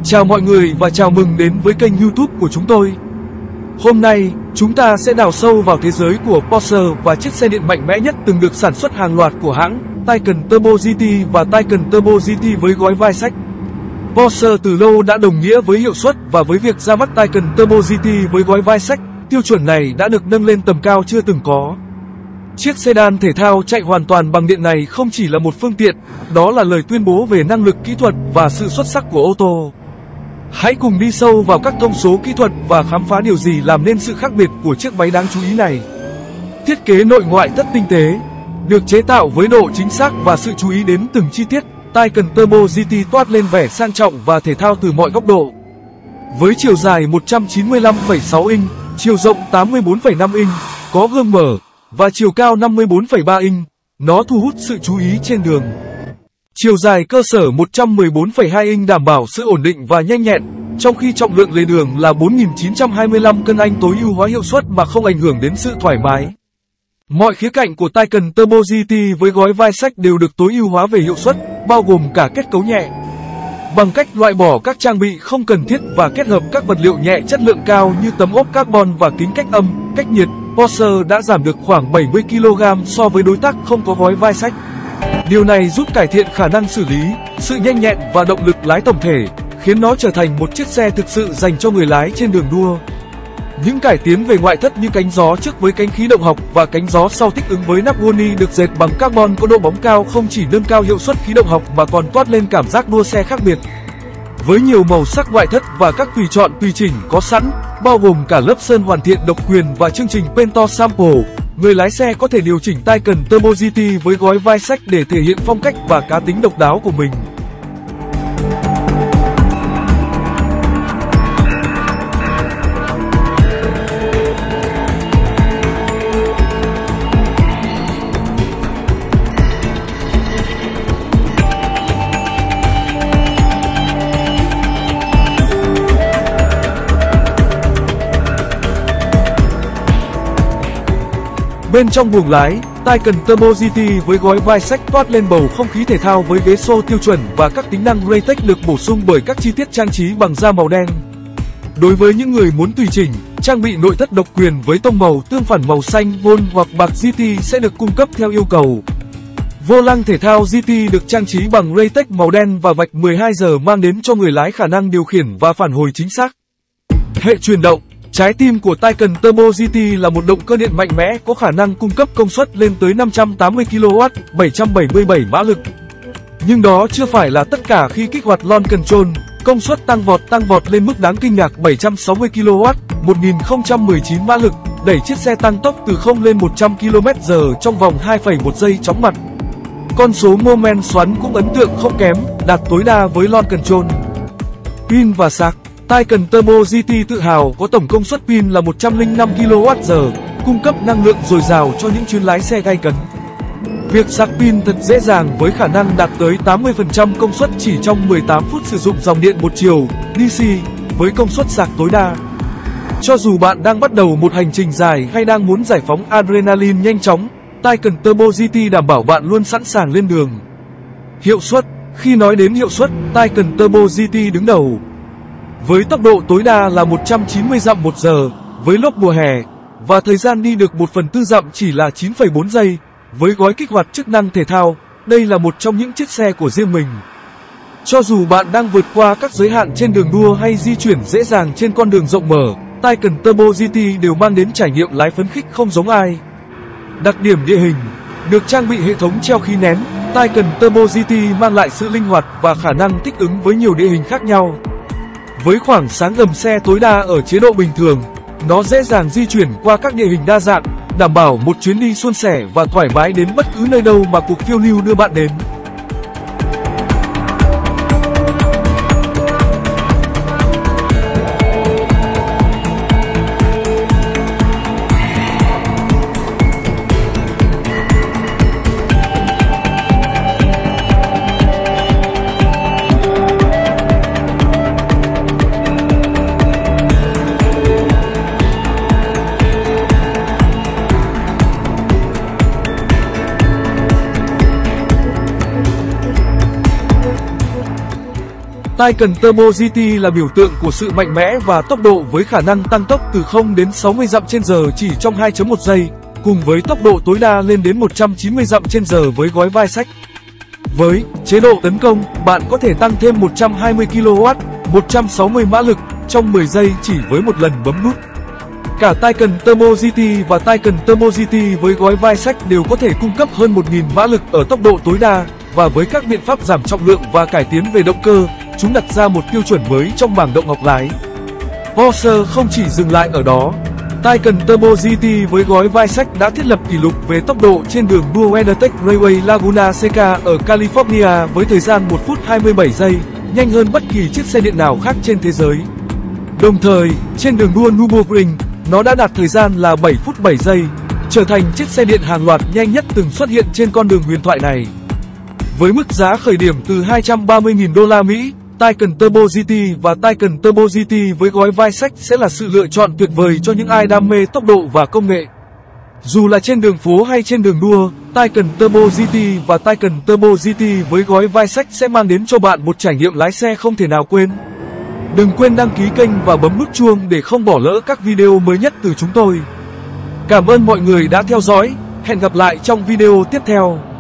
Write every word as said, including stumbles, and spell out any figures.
Chào mọi người và chào mừng đến với kênh YouTube của chúng tôi. Hôm nay, chúng ta sẽ đào sâu vào thế giới của Porsche và chiếc xe điện mạnh mẽ nhất từng được sản xuất hàng loạt của hãng, Taycan Turbo giê tê và Taycan Turbo giê tê với gói vai sách. Porsche từ lâu đã đồng nghĩa với hiệu suất, và với việc ra mắt Taycan Turbo giê tê với gói vai sách, tiêu chuẩn này đã được nâng lên tầm cao chưa từng có. Chiếc sedan thể thao chạy hoàn toàn bằng điện này không chỉ là một phương tiện, đó là lời tuyên bố về năng lực kỹ thuật và sự xuất sắc của ô tô. Hãy cùng đi sâu vào các thông số kỹ thuật và khám phá điều gì làm nên sự khác biệt của chiếc máy đáng chú ý này. Thiết kế nội ngoại thất tinh tế, được chế tạo với độ chính xác và sự chú ý đến từng chi tiết, Taycan Turbo giê tê toát lên vẻ sang trọng và thể thao từ mọi góc độ. Với chiều dài một trăm chín mươi lăm phẩy sáu inch, chiều rộng tám mươi bốn phẩy năm inch, có gương mở, và chiều cao năm mươi bốn phẩy ba inch, nó thu hút sự chú ý trên đường. Chiều dài cơ sở một trăm mười bốn phẩy hai inch đảm bảo sự ổn định và nhanh nhẹn, trong khi trọng lượng lề đường là bốn nghìn chín trăm hai mươi lăm cân, anh tối ưu hóa hiệu suất mà không ảnh hưởng đến sự thoải mái. Mọi khía cạnh của Taycan Turbo giê tê với gói vai sách đều được tối ưu hóa về hiệu suất, bao gồm cả kết cấu nhẹ. Bằng cách loại bỏ các trang bị không cần thiết và kết hợp các vật liệu nhẹ chất lượng cao như tấm ốp carbon và kính cách âm, cách nhiệt, Porsche đã giảm được khoảng bảy mươi ki lô gam so với đối tác không có gói vai sách. Điều này giúp cải thiện khả năng xử lý, sự nhanh nhẹn và động lực lái tổng thể, khiến nó trở thành một chiếc xe thực sự dành cho người lái trên đường đua. Những cải tiến về ngoại thất như cánh gió trước với cánh khí động học và cánh gió sau thích ứng với nắp Gurney được dệt bằng carbon có độ bóng cao không chỉ nâng cao hiệu suất khí động học mà còn toát lên cảm giác đua xe khác biệt. Với nhiều màu sắc ngoại thất và các tùy chọn tùy chỉnh có sẵn, bao gồm cả lớp sơn hoàn thiện độc quyền và chương trình Paint Sample, người lái xe có thể điều chỉnh Taycan Turbo giê tê với gói vai sách để thể hiện phong cách và cá tính độc đáo của mình. Bên trong buồng lái, Taycan Turbo giê tê với gói vai sách toát lên bầu không khí thể thao với ghế xô tiêu chuẩn và các tính năng Raytech được bổ sung bởi các chi tiết trang trí bằng da màu đen. Đối với những người muốn tùy chỉnh, trang bị nội thất độc quyền với tông màu tương phản màu xanh, gold hoặc bạc giê tê sẽ được cung cấp theo yêu cầu. Vô lăng thể thao giê tê được trang trí bằng Raytech màu đen và vạch mười hai giờ mang đến cho người lái khả năng điều khiển và phản hồi chính xác. Hệ truyền động. Trái tim của Taycan Turbo giê tê là một động cơ điện mạnh mẽ có khả năng cung cấp công suất lên tới năm trăm tám mươi ki lô oát, bảy trăm bảy mươi bảy mã lực. Nhưng đó chưa phải là tất cả. Khi kích hoạt Launch Control, công suất tăng vọt tăng vọt lên mức đáng kinh ngạc bảy trăm sáu mươi ki lô oát, một nghìn không trăm mười chín mã lực, đẩy chiếc xe tăng tốc từ không lên một trăm ki lô mét giờ trong vòng hai phẩy một giây chóng mặt. Con số mô men xoắn cũng ấn tượng không kém, đạt tối đa với Launch Control. Pin và sạc. Taycan Turbo giê tê tự hào có tổng công suất pin là một trăm lẻ năm ki lô oát giờ, cung cấp năng lượng dồi dào cho những chuyến lái xe gay cấn. Việc sạc pin thật dễ dàng với khả năng đạt tới tám mươi phần trăm công suất chỉ trong mười tám phút sử dụng dòng điện một chiều, đê xê, với công suất sạc tối đa. Cho dù bạn đang bắt đầu một hành trình dài hay đang muốn giải phóng adrenaline nhanh chóng, Taycan Turbo giê tê đảm bảo bạn luôn sẵn sàng lên đường. Hiệu suất. Khi nói đến hiệu suất, Taycan Turbo giê tê đứng đầu. Với tốc độ tối đa là một trăm chín mươi dặm một giờ, với lốp mùa hè, và thời gian đi được một phần tư dặm chỉ là chín phẩy bốn giây, với gói kích hoạt chức năng thể thao, đây là một trong những chiếc xe của riêng mình. Cho dù bạn đang vượt qua các giới hạn trên đường đua hay di chuyển dễ dàng trên con đường rộng mở, Taycan Turbo giê tê đều mang đến trải nghiệm lái phấn khích không giống ai. Đặc điểm địa hình. Được trang bị hệ thống treo khí nén, Taycan Turbo giê tê mang lại sự linh hoạt và khả năng thích ứng với nhiều địa hình khác nhau. Với khoảng sáng gầm xe tối đa ở chế độ bình thường, nó dễ dàng di chuyển qua các địa hình đa dạng, đảm bảo một chuyến đi suôn sẻ và thoải mái đến bất cứ nơi đâu mà cuộc phiêu lưu đưa bạn đến. Taycan Turbo giê tê là biểu tượng của sự mạnh mẽ và tốc độ với khả năng tăng tốc từ không đến sáu mươi dặm trên giờ chỉ trong hai phẩy một giây, cùng với tốc độ tối đa lên đến một trăm chín mươi dặm trên giờ với gói vai sách. Với chế độ tấn công, bạn có thể tăng thêm một trăm hai mươi ki lô oát, một trăm sáu mươi mã lực trong mười giây chỉ với một lần bấm nút. Cả Taycan Turbo giê tê và Taycan Turbo giê tê với gói vai sách đều có thể cung cấp hơn một nghìn mã lực ở tốc độ tối đa, và với các biện pháp giảm trọng lượng và cải tiến về động cơ, chúng đặt ra một tiêu chuẩn mới trong mảng động học lái. Porsche không chỉ dừng lại ở đó. Taycan Turbo giê tê với gói vai sách đã thiết lập kỷ lục về tốc độ trên đường đua WeatherTech Raceway Laguna Seca ở California với thời gian một phút hai mươi bảy giây, nhanh hơn bất kỳ chiếc xe điện nào khác trên thế giới. Đồng thời, trên đường đua Nürburgring, nó đã đạt thời gian là bảy phút bảy giây, trở thành chiếc xe điện hàng loạt nhanh nhất từng xuất hiện trên con đường huyền thoại này. Với mức giá khởi điểm từ hai trăm ba mươi nghìn đô la Mỹ, Taycan Turbo giê tê và Taycan Turbo giê tê với gói vai sách sẽ là sự lựa chọn tuyệt vời cho những ai đam mê tốc độ và công nghệ. Dù là trên đường phố hay trên đường đua, Taycan Turbo giê tê và Taycan Turbo giê tê với gói vai sách sẽ mang đến cho bạn một trải nghiệm lái xe không thể nào quên. Đừng quên đăng ký kênh và bấm nút chuông để không bỏ lỡ các video mới nhất từ chúng tôi. Cảm ơn mọi người đã theo dõi, hẹn gặp lại trong video tiếp theo.